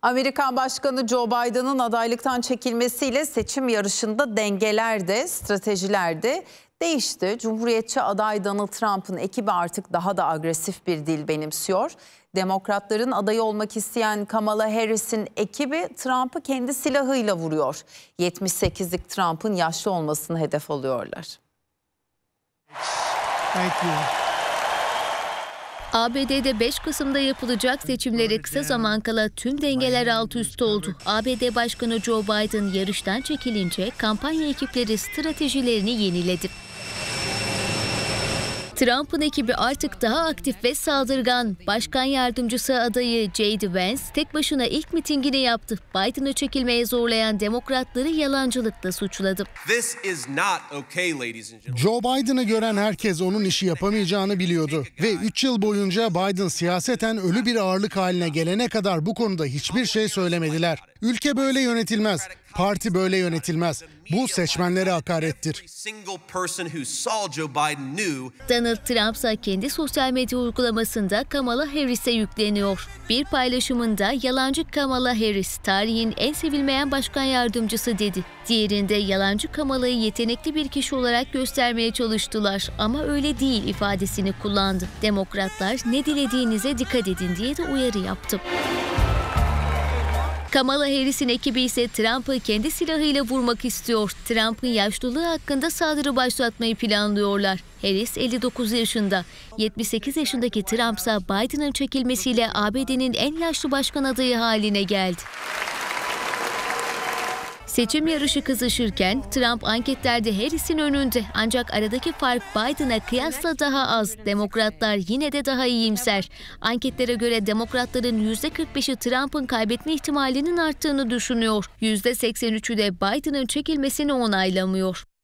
Amerikan Başkanı Joe Biden'ın adaylıktan çekilmesiyle seçim yarışında dengeler de, stratejiler de değişti. Cumhuriyetçi aday Donald Trump'ın ekibi artık daha da agresif bir dil benimsiyor. Demokratların adayı olmak isteyen Kamala Harris'in ekibi Trump'ı kendi silahıyla vuruyor. 78'lik Trump'ın yaşlı olmasını hedef alıyorlar. Thank you. ABD'de 5 Kasım'da yapılacak seçimlere kısa zaman kala tüm dengeler alt üst oldu. ABD Başkanı Joe Biden yarıştan çekilince kampanya ekipleri stratejilerini yeniledi. Trump'ın ekibi artık daha aktif ve saldırgan. Başkan yardımcısı adayı J.D. Vance tek başına ilk mitingini yaptı. Biden'ı çekilmeye zorlayan demokratları yalancılıkla suçladı. Joe Biden'ı gören herkes onun işi yapamayacağını biliyordu. Ve 3 yıl boyunca Biden siyaseten ölü bir ağırlık haline gelene kadar bu konuda hiçbir şey söylemediler. Ülke böyle yönetilmez. Parti böyle yönetilmez. Bu seçmenlere hakarettir. Donald Trump ise kendi sosyal medya uygulamasında Kamala Harris'e yükleniyor. Bir paylaşımında yalancı Kamala Harris, tarihin en sevilmeyen başkan yardımcısı dedi. Diğerinde yalancı Kamala'yı yetenekli bir kişi olarak göstermeye çalıştılar ama öyle değil ifadesini kullandı. Demokratlar ne dilediğinize dikkat edin diye de uyarı yaptı. Kamala Harris'in ekibi ise Trump'ı kendi silahıyla vurmak istiyor. Trump'ın yaşlılığı hakkında saldırı başlatmayı planlıyorlar. Harris 59 yaşında. 78 yaşındaki Trump ise Biden'ın çekilmesiyle ABD'nin en yaşlı başkan adayı haline geldi. Seçim yarışı kızışırken Trump anketlerde Harris'in önünde. Ancak aradaki fark Biden'a kıyasla daha az. Demokratlar yine de daha iyimser. Anketlere göre demokratların %45'i Trump'ın kaybetme ihtimalinin arttığını düşünüyor. %83'ü de Biden'ın çekilmesini onaylamıyor.